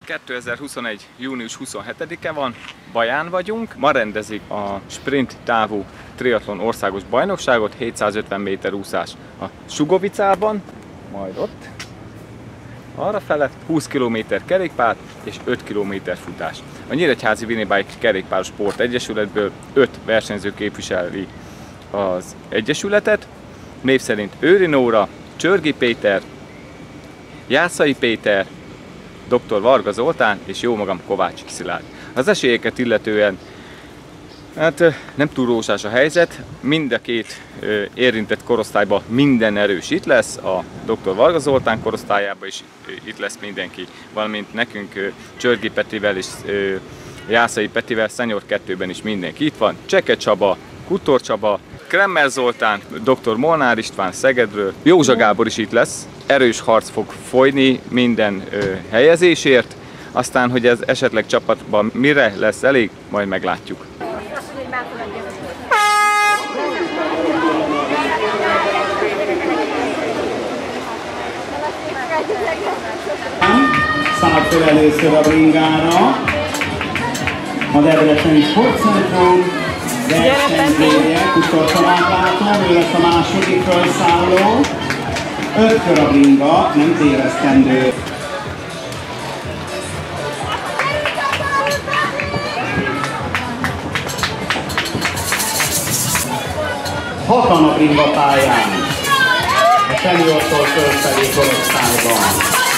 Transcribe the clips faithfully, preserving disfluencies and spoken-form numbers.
kétezer-huszonegy. június huszonhetedike van, Baján vagyunk. Ma rendezik a sprint távú triatlon országos bajnokságot, hétszázötven méter úszás a Sugovicában, majd ott. Arra felett húsz kilométer kerékpár és öt kilométer futás. A Nyíregyházi Winibike Kerékpáros Sport Egyesületből öt versenyző képviseli az egyesületet. Név szerint Őri Nóra, Csörgi Péter, Jászai Péter, doktor Varga Zoltán és jó magam Kovács Szilárd. Az esélyeket illetően hát nem túl rózsás a helyzet, mind a két érintett korosztályban minden erős itt lesz, a doktor Varga Zoltán korosztályában is itt lesz mindenki, valamint nekünk Csörgi Petivel és Jászai Petivel Senior kettőben is mindenki itt van, Cseke Csaba, Kutor Csaba, Kremmer Zoltán, doktor Molnár István Szegedről, Józsa Gábor is itt lesz, erős harc fog folyni minden ö, helyezésért, aztán, hogy ez esetleg csapatban mire lesz elég, majd meglátjuk. Szállt fel először a bringára, a Debreceni Sportcentrum versenyzője, Kutor Csabát látom, ő lesz a második felszálló. Öt kör a bringa, nem tévesztendő. Hatan a bringa pályán, a seniortól fölfelé korosztályban.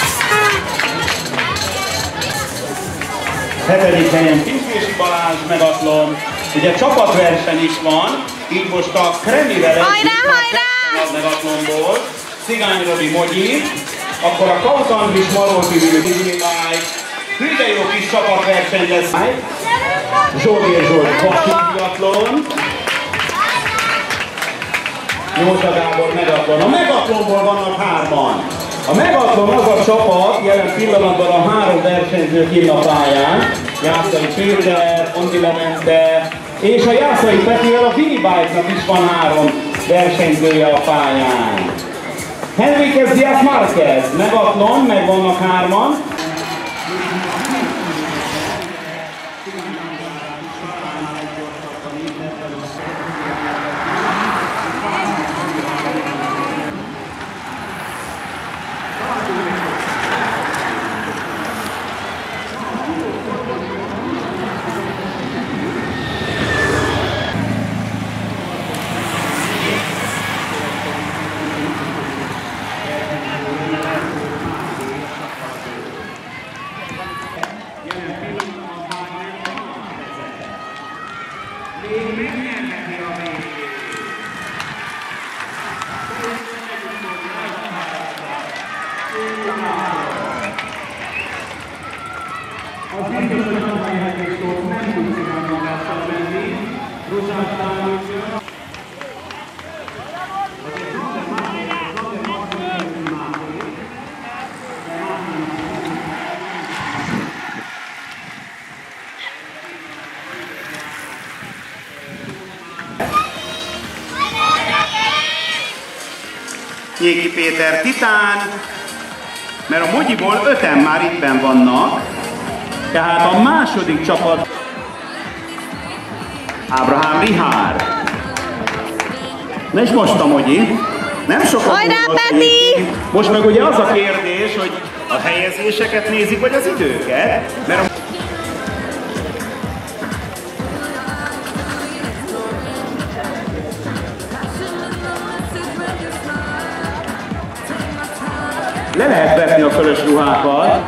Hetedik helyen Pintési Balázs Megatlon. Ugye csapatverseny is van, így most a Kremivel együtt a Megatlonból, Cigány Robi Mogyi, akkor a Kautandris Marolti Winibike, hűde jó kis csapatverseny lesz. Zsóvér Zsolt Vasútbiatlon, Józsa Gábor Megatlon. A Megatlonból vannak hárman. A Megatlon az a csapat, jelen pillanatban a három versenyző kinn a pályán. Jászai Péter, Andi Lemente, és a Jászai Petivel a Winibike-nak is van három versenyzője a pályán. Henriquez Díaz Márquez, Megatlon, meg vannak hárman. Az biztos, hogy a helyhetőstől nem tud szíván magással menni. Rosás támogatja. Azért minden másik, az azért másik, hogy másik. Nyéki Péter Titán, mert a Mogyiból öten már ittben vannak, tehát a második csapat Ábrahám Rihár. Na és most a Mogyi. Nem sokat Peti! Most meg ugye az a kérdés, hogy a helyezéseket nézik, vagy az időket, mert a le lehet vetni a fölös ruhákat.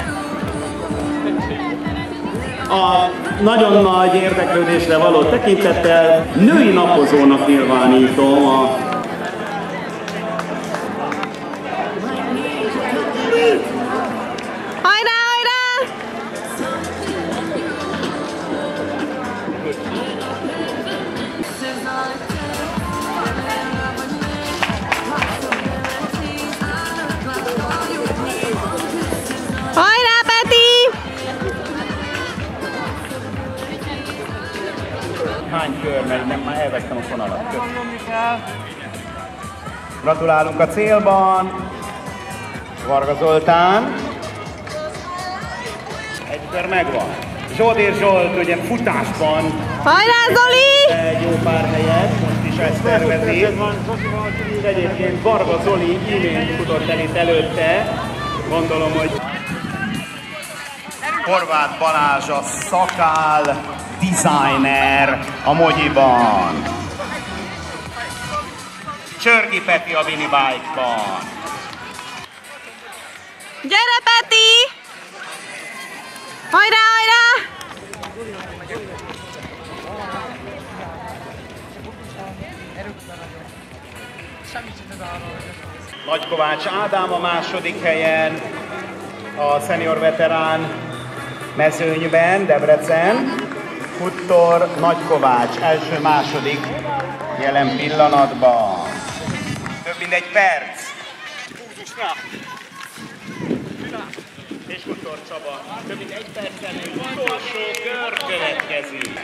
A nagyon nagy érdeklődésre való tekintettel női napozónak nyilvánítom a hajrá, hajrá! Hajrá, Peti! hány kör megy, nem, már elvettem a fonalat. Gratulálunk a célban! Varga Zoltán. Kör megvan. Zsoltér Zsolt ugye futásban Hajrá, Zoli! egy jó pár helyet, most is ezt tervezi. Egyébként Varga Zoli imént futott el itt előtte. Gondolom, hogy Horváth Balázs a szakál designer a Mogyiban. Csörgi Peti a minibike-ban. Gyere, Peti! Hajrá, hajrá! Nagykovács Ádám a második helyen, a senior veterán mezőnyben, Debrecen. Futtor Nagykovács, első-második jelen pillanatban. Több mint egy perc. És Futtor Csaba. Több mint egy percen utolsó kör következik.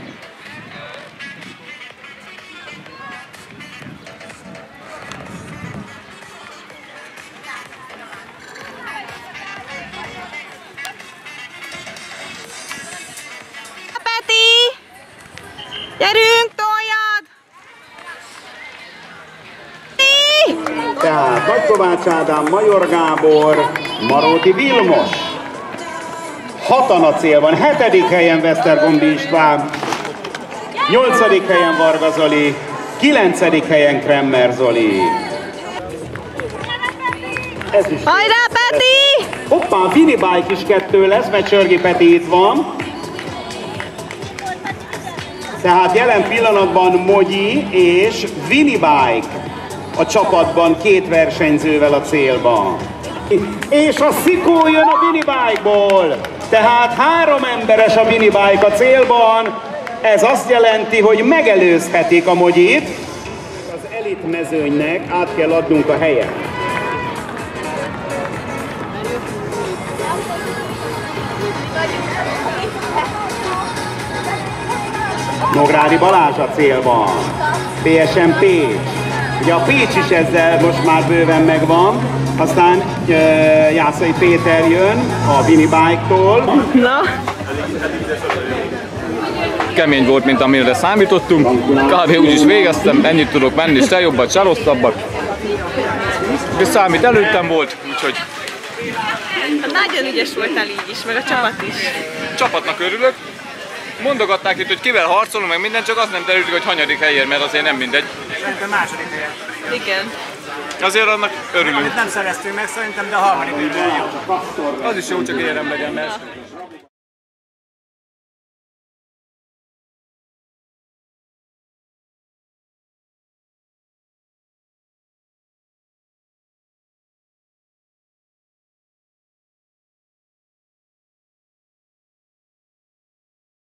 Peti! Gyerünk, toljad! Tehát Nagykovács Ádám, Major Gábor, Maróti Vilmos. Hatan a célban, hetedik helyen Vesztergombi István, nyolcadik helyen Varga Zoli, kilencedik helyen Kremmer Zoli. Ez is. Hajrá, Peti! Hoppá, minibike is kettő lesz, mert Csörgi Peti itt van. Tehát jelen pillanatban Mogyi és Winibike a csapatban, két versenyzővel a célban. És a Szikó jön a Winibike-ból. Tehát három emberes a Winibike a célban. Ez azt jelenti, hogy megelőzhetik a Mogyit. Az elit mezőnynek át kell adnunk a helyet. Nográdi Balázs a célban, pé es em Pécs. Ugye a Pécs is ezzel most már bőven megvan, aztán uh, Jászai Péter jön a Winibike-tól. Na? Kemény volt, mint amire számítottunk. Kb. Úgy is végeztem, ennyit tudok menni, se jobbat, se rosszabbat. És számít előttem volt, úgyhogy... Nagyon ügyes voltál így is, meg a csapat is. Csapatnak örülök. Mondogatták itt, hogy kivel harcolunk, meg minden, csak azt nem derült, hogy hanyadik helyért, mert azért nem mindegy. Szerintem második helyen. Igen. Azért annak örülünk. Amit nem szereztünk meg szerintem, de a harmadik helyben jó. Az is jó, csak érem legyen, mert